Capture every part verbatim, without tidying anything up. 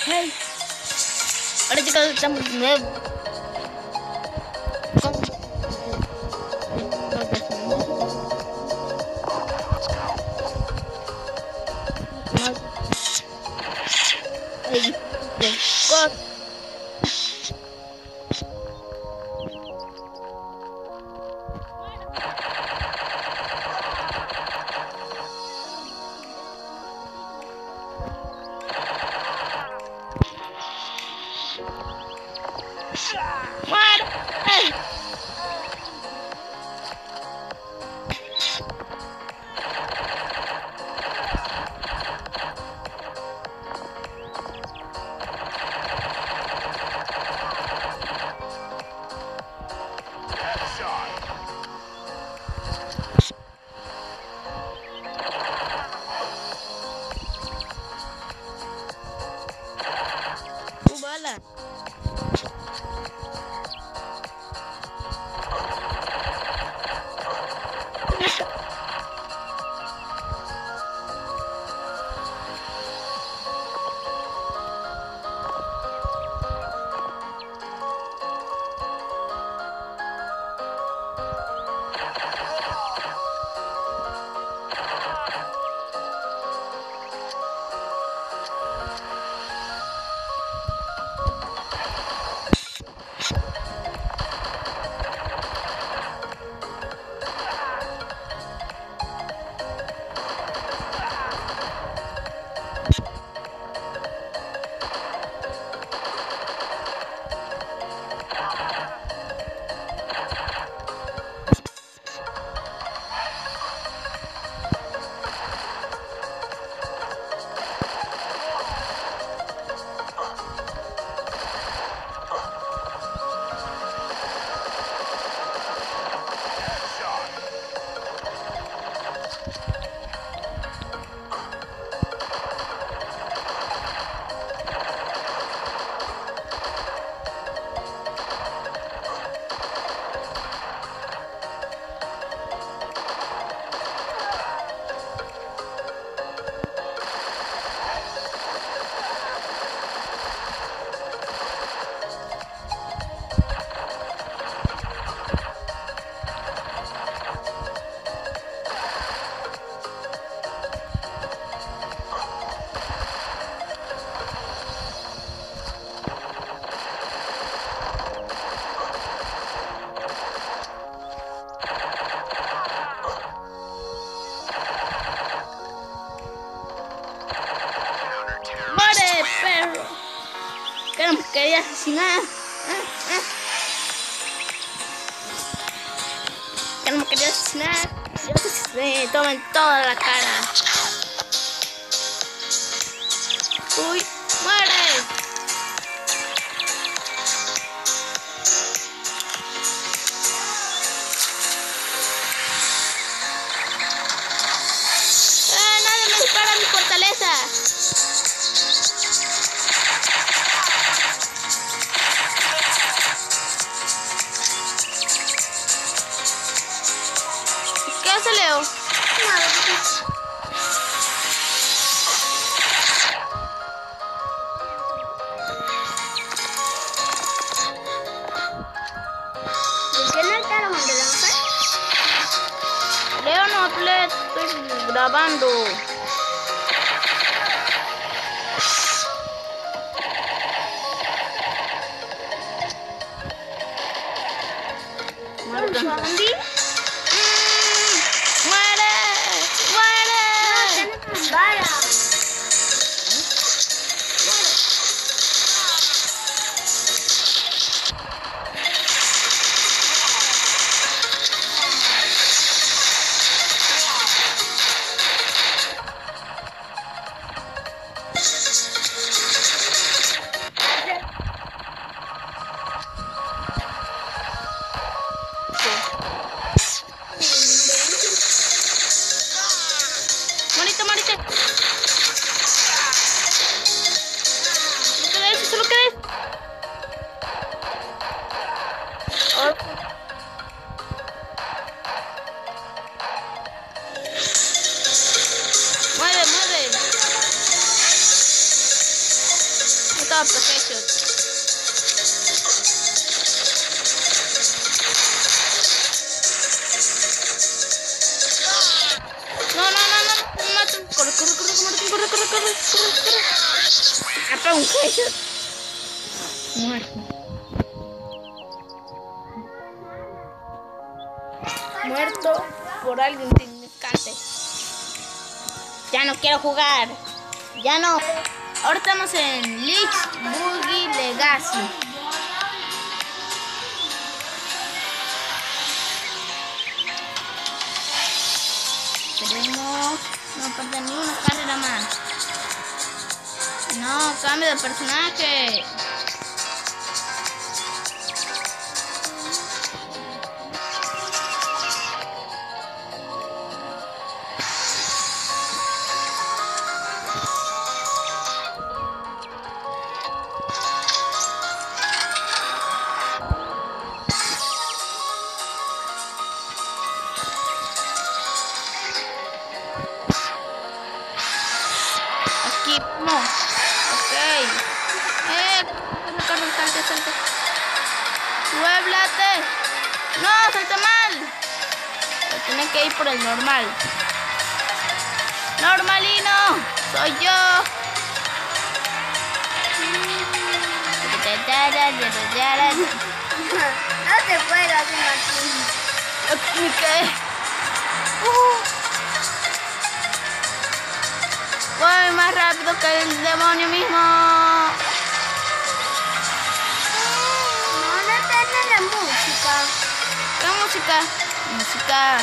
Hey. Hola chicos, estamos de nuevo. Ay, de God. ¡Muere! ¡Tu bala! ¡Muere, perro! Que no me quería asesinar. Ah, ah. Que no me quería asesinar. Yo te asesiné. Tomen toda la cara. ¡Uy! ¡Muere! ¡Ah, nadie me dispara a mi fortaleza! ¿Qué hace Leo? Nada. ¿De qué no está grabando la mujer? Leo, no le estoy grabando. ¿Un zombie? ¡Muere! ¡Muere! No, tenemos balas. top, headshot. No, no, no, no, no, mato. Corre, corre, corre, corre, corre, corre, corre, corre, corre. Acá un headshot. Muerto. Muerto por alguien insignificante. Ya no quiero jugar. Ya no. Ahora estamos en Lich Boogie Legacy. Queremos no perder ni una carrera más. No, cambio de personaje. No, ok. Eh, corre, salte, salte. Suéblate. No, salta mal. Tiene que ir por el normal. Normalino, soy yo. No se puede hacer Martín. ¿Qué? Uh. Voy más rápido que el demonio mismo. No, no tiene la música. ¿Qué música? Música.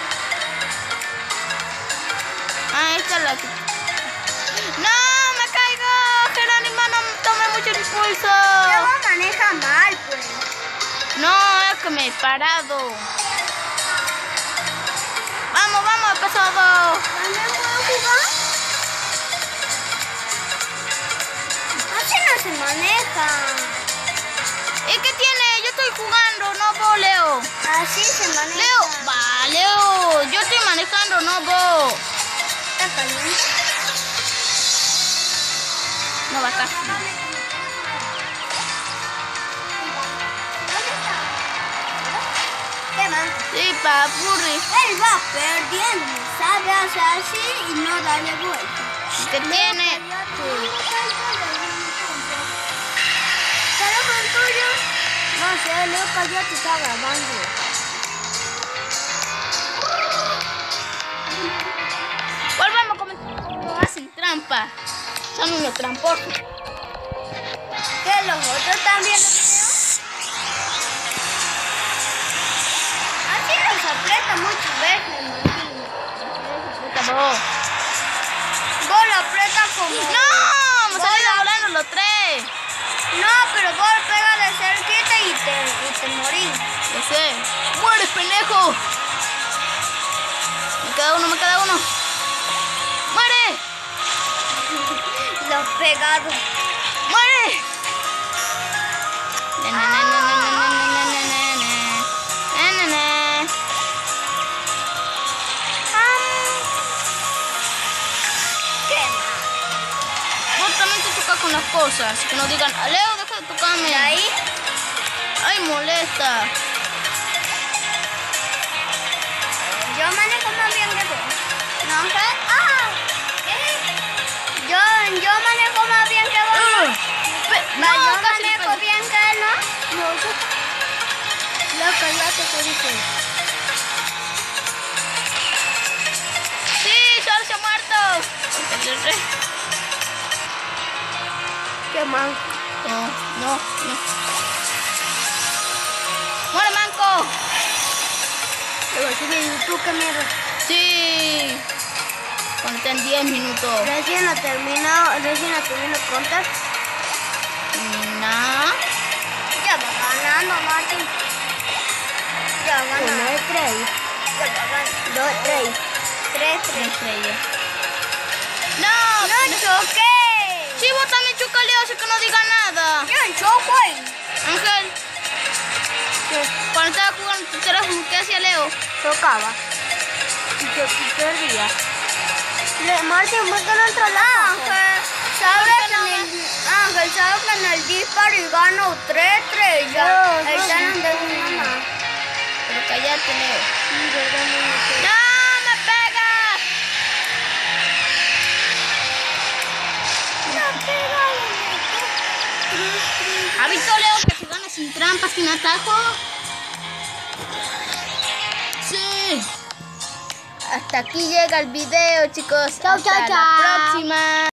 Ah, esta es la que... ¡No! ¡Me caigo! Jerónimo, no tome mucho impulso. Luego maneja mal, pues. No, es que me he parado. Vamos, vamos, pasado. ¿También puedo jugar? Así no se maneja. ¿Y qué tiene? Yo estoy jugando, no vos, Leo. Así se maneja. Leo, va, Leo. Yo estoy manejando, no vos. ¿Está caliente? No va acá. ¿Qué va? Sí, papurri. Él va perdiendo, sabe hacer así y no darle vuelta. ¿Qué tiene? ¿Teléfono tuyo? No sé, Leo cayó, te está grabando. Volvamos a comentar. Hacen trampa. Son unos tramposos. ¿Qué, los otros también los videos? Así los aprieta muchas veces, Martín. Puta, vos. Vos lo aprietas como... ¡No! Me Vos salieron lo- volando los tres. No, pero vos pegas de cerquita y te, y te morís. Yo sé. ¡Mueres, pendejo! Me queda uno, me queda uno. ¡Muere! Los pegados. ¡Muere! Na, na, na, na, na, na, na, na, na, na, na, na. ¿Qué? Vos también te tocas con las cosas. Que nos digan, Leo, deja de tocarme. ¿Y ahí? Ay, molesta. Yo manejo más bien que vos. No sé. ¡Ah! ¿Qué? Yo, yo manejo más bien que vos. Uh, pe- No, no, yo casi manejo pe- bien que él, ¿no? No, yo... Loco, ya te te dije. Sí, solo se ha muerto. Qué man. No, no, no. ¡Muere, manco! Luego sigue YouTube, qué mierda. Sí. Cuando estén diez minutos. Recién lo termino, recién lo termino de contar. No. Ya va ganando, Martín. Ya va ganando. Uno de tres. Ya va ganando. Dos, tres. Tres, Tres tres. estrellas. No, ¡No choqué! sí, vos también choca, Leo, así que no diga nada. Yo choco ahí. Ángel, cuando estaba jugando tu teléfono, ¿qué hacía Leo? Tocaba. Y yo perdía. Le, Martín, ¿por qué no entra la Ángel? ¿Sabes ¿Por qué que no? en el, Ángel, ¿sabes con el disparo y gano tres estrellas. No, no, Ahí no. de una más. Pero cállate, Leo. Sí, verdad, no me sé. ¡No, me pega! ¿Ha visto, Leo, que se gana sin trampas, sin atajo? Sí. Hasta aquí llega el video, chicos. Chao, Hasta chao, la chao. próxima.